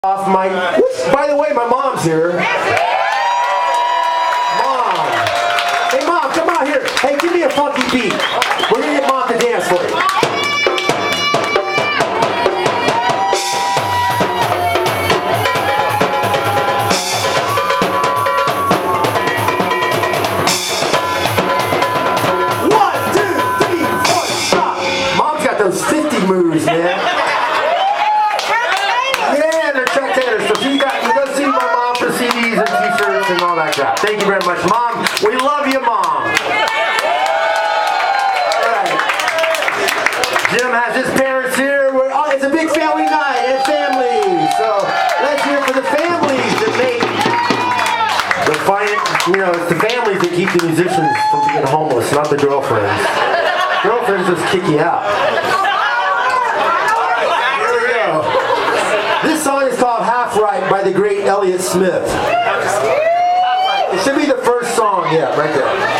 Off my. By the way, my mom's here. Mom. Hey, Mom, come on here. Hey, give me a funky beat. We're gonna get Mom to dance for you. One, two, three, four, stop. Mom's got those 50 moves, man. CDs and t-shirts and all that crap. Thank you very much, Mom. We love you, Mom. Alright. Jim has his parents here. It's a big family night and family. So let's hear for the families that make the fight. You know, it's the families that keep the musicians from being homeless, not the girlfriends. Girlfriends just kick you out. Here we go. This song is called Half Right by the great Elliott Smith. It should be the first song, yeah, right there.